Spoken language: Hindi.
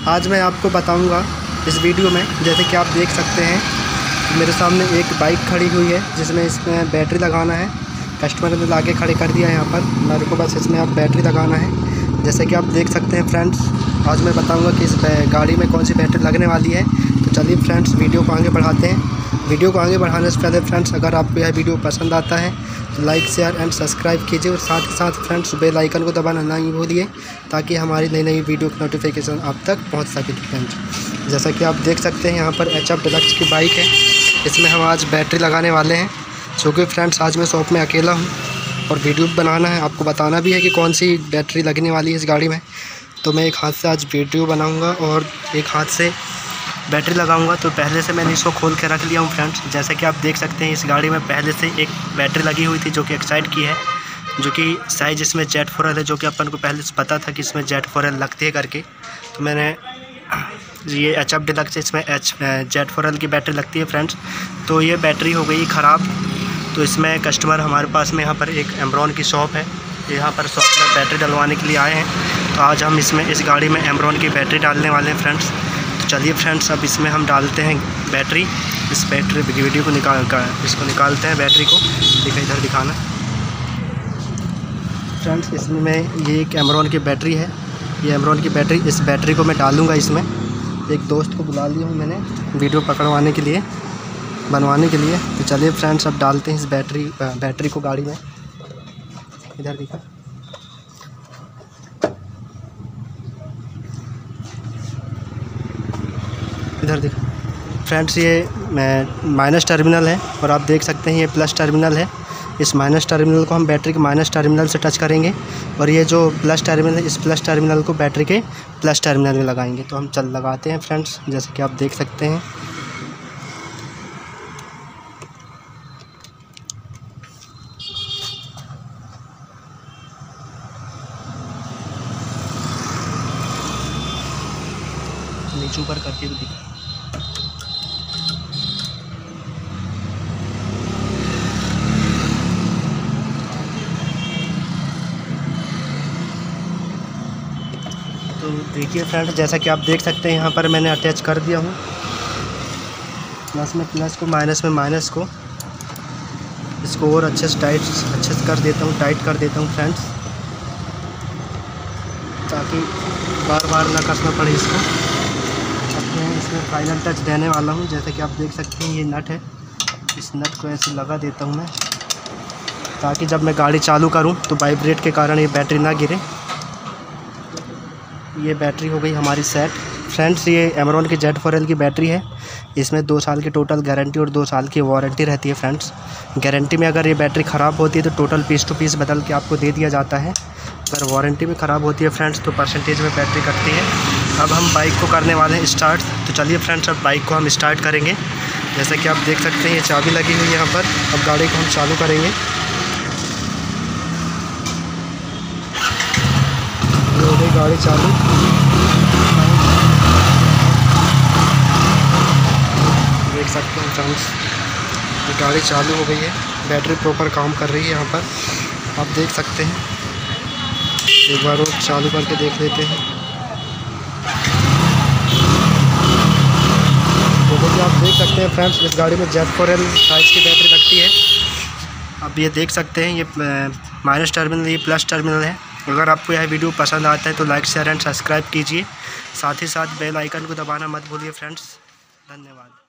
आज मैं आपको बताऊंगा इस वीडियो में, जैसे कि आप देख सकते हैं मेरे सामने एक बाइक खड़ी हुई है जिसमें इसमें बैटरी लगाना है। कस्टमर ने लाके खड़े कर दिया है यहाँ पर, मेरे को बस इसमें अब बैटरी लगाना है। जैसे कि आप देख सकते हैं फ्रेंड्स, आज मैं बताऊंगा कि इस गाड़ी में कौन सी बैटरी लगने वाली है। तो चलिए फ्रेंड्स वीडियो को आगे बढ़ाते हैं। वीडियो को आगे बढ़ाने से पहले फ्रेंड्स, अगर आपको यह वीडियो पसंद आता है तो लाइक शेयर एंड सब्सक्राइब कीजिए और साथ ही साथ फ्रेंड्स बेल आइकन को दबाना नहीं भूलिए ताकि हमारी नई नई वीडियो की नोटिफिकेशन आप तक पहुंच सके। फ्रेंड्स जैसा कि आप देख सकते हैं यहाँ पर HF डिलक्स की बाइक है, इसमें हम आज बैटरी लगाने वाले हैं। क्योंकि फ्रेंड्स आज मैं शॉप में अकेला हूँ और वीडियो बनाना है, आपको बताना भी है कि कौन सी बैटरी लगने वाली है इस गाड़ी में। तो मैं एक हाथ से आज वीडियो बनाऊँगा और एक हाथ से बैटरी लगाऊंगा। तो पहले से मैंने इसको खोल के रख लिया हूँ फ्रेंड्स। जैसे कि आप देख सकते हैं इस गाड़ी में पहले से एक बैटरी लगी हुई थी जो कि एक्साइड की है, जो कि साइज इसमें Z4L है, जो कि अपन को पहले से पता था कि इसमें Z4L लगती है करके। तो मैंने ये HF डिलक्स इसमें Z4L की बैटरी लगती है फ्रेंड्स। तो ये बैटरी हो गई ख़राब। तो इसमें कस्टमर हमारे पास में यहाँ पर एक एमरॉन की शॉप है, यहाँ पर शॉप में बैटरी डलवाने के लिए आए हैं। तो आज हम इसमें इस गाड़ी में एमरॉन की बैटरी डालने वाले हैं फ्रेंड्स। चलिए फ्रेंड्स अब इसमें हम डालते हैं बैटरी। इस बैटरी वीडियो को इसको निकालते हैं बैटरी को। देखिए इधर दिखाना फ्रेंड्स, इसमें ये एक एमरॉन की बैटरी है। ये एमरॉन की बैटरी, इस बैटरी को मैं डालूँगा इसमें। एक दोस्त को बुला लिया हूँ मैंने वीडियो पकड़वाने के लिए, बनवाने के लिए। तो चलिए फ्रेंड्स अब डालते हैं इस बैटरी को गाड़ी में। इधर दिखा, इधर देखो फ्रेंड्स, ये माइनस टर्मिनल है और आप देख सकते हैं ये प्लस टर्मिनल है। इस माइनस टर्मिनल को हम बैटरी के माइनस टर्मिनल से टच करेंगे और ये जो प्लस टर्मिनल है, इस प्लस टर्मिनल को बैटरी के प्लस टर्मिनल में लगाएंगे। तो हम लगाते हैं फ्रेंड्स, जैसे कि आप देख सकते हैं। नीचे ऊपर करके भी दिखा। तो देखिए फ्रेंड्स, जैसा कि आप देख सकते हैं यहाँ पर मैंने अटैच कर दिया हूँ। प्लस में प्लस को, माइनस में माइनस को। इसको और अच्छे से कर देता हूँ, टाइट कर देता हूँ फ्रेंड्स, ताकि बार बार ना कसना पड़े इसको। अब मैं इसमें फाइनल टच देने वाला हूँ। जैसे कि आप देख सकते हैं ये नट है, इस नट को ऐसे लगा देता हूँ मैं, ताकि जब मैं गाड़ी चालू करूँ तो वाइब्रेट के कारण ये बैटरी ना गिरे। ये बैटरी हो गई हमारी सेट फ्रेंड्स। ये एमरॉन की Z4L की बैटरी है। इसमें 2 साल की टोटल गारंटी और 2 साल की वारंटी रहती है फ्रेंड्स। गारंटी में अगर ये बैटरी ख़राब होती है तो टोटल पीस टू पीस बदल के आपको दे दिया जाता है। अगर वारंटी में ख़राब होती है फ्रेंड्स तो परसेंटेज में बैटरी कटती है। अब हम बाइक को करने वाले हैं स्टार्ट। तो चलिए फ्रेंड्स अब बाइक को हम स्टार्ट करेंगे। जैसे कि आप देख सकते हैं ये चाबी लगी हुई है यहाँ पर। अब गाड़ी को हम चालू करेंगे। गाड़ी चालू, देख सकते हैं फ्रेंड्स ये गाड़ी चालू हो गई है। बैटरी प्रॉपर काम कर रही है यहाँ पर, आप देख सकते हैं। एक बार और चालू करके देख लेते हैं। जैसे कि आप देख सकते हैं फ्रेंड्स, इस गाड़ी में Z4L साइज़ की बैटरी लगती है। अब ये देख सकते हैं ये माइनस टर्मिनल, ये प्लस टर्मिनल है। अगर आपको यह वीडियो पसंद आता है तो लाइक शेयर एंड सब्सक्राइब कीजिए। साथ ही साथ बेल आइकन को दबाना मत भूलिए फ्रेंड्स। धन्यवाद।